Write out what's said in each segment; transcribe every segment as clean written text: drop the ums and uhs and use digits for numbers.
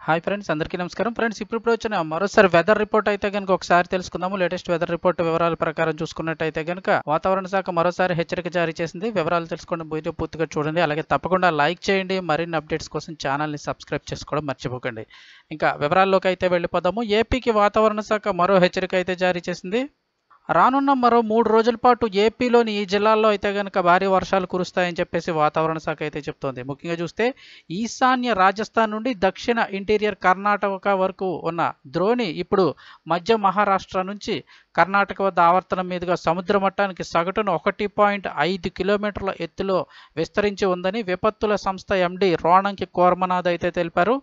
Hi friends, అందరికీ నమస్కారం. Friends, ఇప్పుడు వచ్చిన మరోసారి వెదర్ రిపోర్ట్ అయితే కనుక ఒకసారి తెలుసుకుందాము. లేటెస్ట్ వెదర్ రిపోర్ట్ వివరాల ప్రకారం చూసుకున్నట్టయితే కనుక వాతావరణ శాఖ మరోసారి హెచ్చరిక జారీ చేసింది. వివరాలు తెలుసుకోండి, వీడియో పూర్తిగా చూడండి. అలాగే తప్పకుండా లైక్ చేయండి. మరిన్ని అప్డేట్స్ కోసం ఛానల్ని సబ్స్క్రైబ్ చేసుకోవడం మర్చిపోకండి. ఇంకా వివరాల్లోకి అయితే వెళ్ళిపోదాము. ఏపీకి వాతావరణ శాఖ మరో హెచ్చరిక అయితే జారీ చేసింది. రానున్న మరో 3 రోజుల పాటు ఏపీలోని ఈ జిల్లాల్లో అయితే కనుక భారీ వర్షాలు కురుస్తాయని చెప్పేసి వాతావరణ శాఖ అయితే చెప్తోంది. ముఖ్యంగా చూస్తే ఈశాన్య రాజస్థాన్ నుండి దక్షిణ ఇంటీరియర్ కర్ణాటక వరకు ఉన్న ద్రోణి ఇప్పుడు మధ్య మహారాష్ట్ర నుంచి కర్ణాటక వద్ద ఆవర్తనం మీదుగా సముద్ర మట్టానికి సగటున 1.5 కిలోమీటర్ల ఎత్తులో విస్తరించి ఉందని విపత్తుల సంస్థ ఎండి రోణంకి కోర్మనాథ్ అయితే తెలిపారు.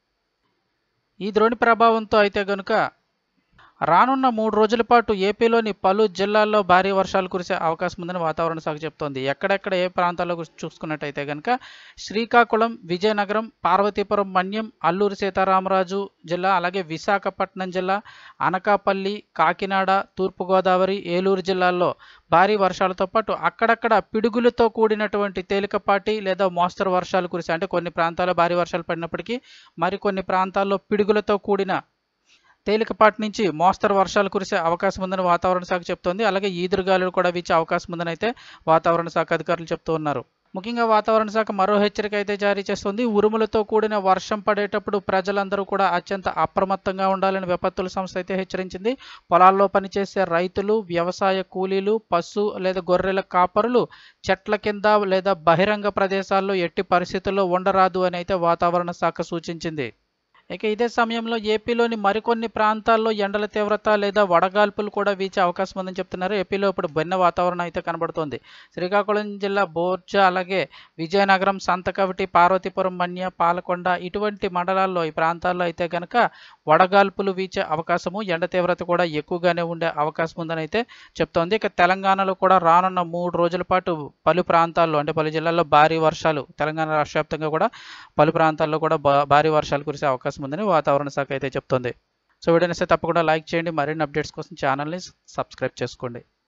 ఈ ద్రోణి ప్రభావంతో అయితే కనుక రానున్న 3 రోజుల పాటు ఏపీలోని పలు జిల్లాల్లో భారీ వర్షాలు కురిసే అవకాశం ఉందని వాతావరణ శాఖ చెప్తోంది. ఎక్కడెక్కడ ఏ ప్రాంతాల్లో చూసుకున్నట్టయితే కనుక శ్రీకాకుళం, విజయనగరం, పార్వతీపురం, మన్యం, అల్లూరి సీతారామరాజు జిల్లా, అలాగే విశాఖపట్నం జిల్లా, అనకాపల్లి, కాకినాడ, తూర్పుగోదావరి, ఏలూరు జిల్లాల్లో భారీ వర్షాలతో పాటు అక్కడక్కడ పిడుగులతో కూడినటువంటి తేలికపాటి లేదా మోస్తరు వర్షాలు కురిసే, అంటే కొన్ని ప్రాంతాల్లో భారీ వర్షాలు పడినప్పటికీ మరికొన్ని ప్రాంతాల్లో పిడుగులతో కూడిన తేలికపాటి నుంచి మోస్తరు వర్షాలు కురిసే అవకాశం ఉందని వాతావరణ శాఖ చెప్తోంది. అలాగే ఈదురుగాలులు కూడా వీచే అవకాశం ఉందని అయితే వాతావరణ శాఖ అధికారులు చెప్తూ ఉన్నారు. ముఖ్యంగా వాతావరణ శాఖ మరో హెచ్చరిక అయితే జారీ చేస్తుంది. ఉరుములతో కూడిన వర్షం పడేటప్పుడు ప్రజలందరూ కూడా అత్యంత అప్రమత్తంగా ఉండాలని విపత్తుల సంస్థ అయితే హెచ్చరించింది. పొలాల్లో పనిచేసే రైతులు, వ్యవసాయ కూలీలు, పశు లేదా గొర్రెల కాపరులు చెట్ల కింద లేదా బహిరంగ ప్రదేశాల్లో ఎట్టి పరిస్థితుల్లో ఉండరాదు అని అయితే వాతావరణ శాఖ సూచించింది. ఇక ఇదే సమయంలో ఏపీలోని మరికొన్ని ప్రాంతాల్లో ఎండల తీవ్రత లేదా వడగాల్పులు కూడా వీచే అవకాశం ఉందని చెప్తున్నారు. ఏపీలో ఇప్పుడు భిన్న వాతావరణం అయితే కనబడుతోంది. శ్రీకాకుళం జిల్లా బోర్జా, అలాగే విజయనగరం, సంతకవిటి, పార్వతీపురం, మన్య, పాలకొండ ఇటువంటి మండలాల్లో ఈ ప్రాంతాల్లో అయితే కనుక వడగాల్పులు వీచే అవకాశము, ఎండ తీవ్రత కూడా ఎక్కువగానే ఉండే అవకాశం ఉందని అయితే చెప్తోంది. ఇక తెలంగాణలో కూడా రానున్న 3 రోజుల పాటు పలు ప్రాంతాల్లో, అంటే పలు జిల్లాల్లో భారీ వర్షాలు, తెలంగాణ రాష్ట్ర వ్యాప్తంగా కూడా పలు ప్రాంతాల్లో కూడా భారీ వర్షాలు కురిసే అవకాశం ఉందని వాతావరణ శాఖ అయితే చెప్తోంది. సో వీడియోని తప్పకుండా లైక్ చేయండి. మరిన్ని అప్డేట్స్ కోసం ఛానల్ని సబ్స్క్రైబ్ చేసుకోండి.